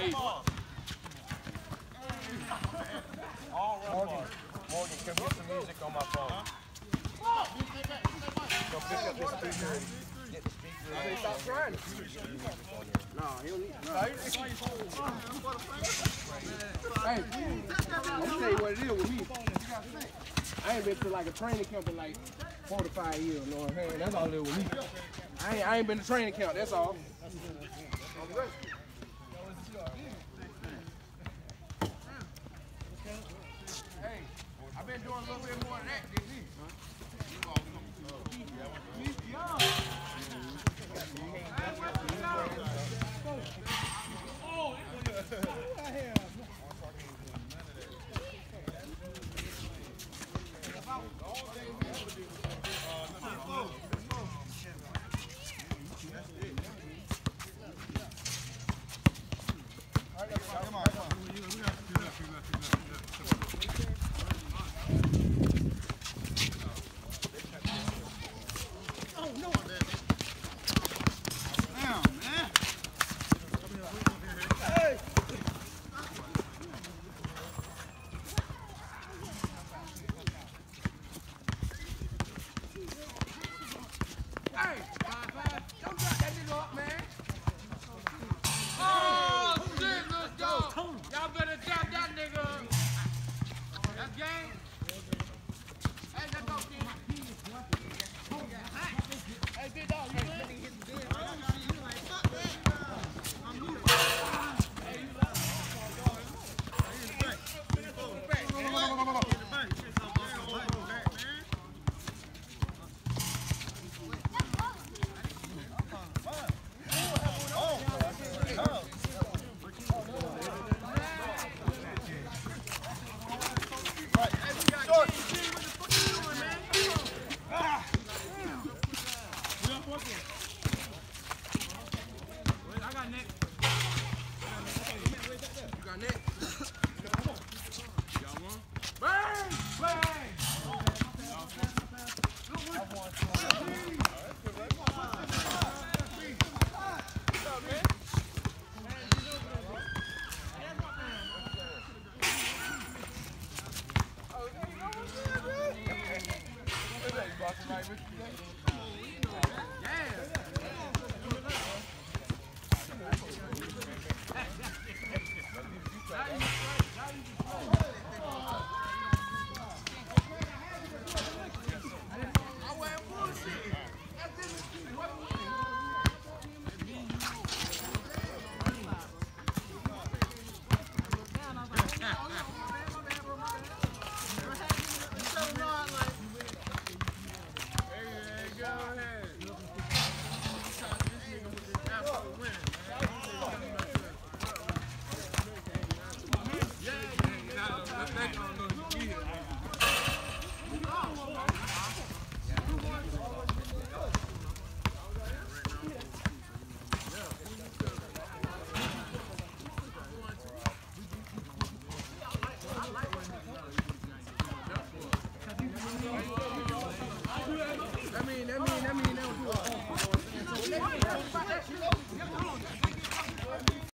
Morgan, come get some music on my phone. Go pick up this speaker and get the speaker. Hey, stop trying. No, he don't need to. Hey, I'm gonna tell you what it is with me. I ain't been to like a training camp in like 4 to 5 years, you know what I'm saying? That's all it is with me. I ain't been to training camp, that's all. Hey, I've been doing a little bit more than that, didn't he?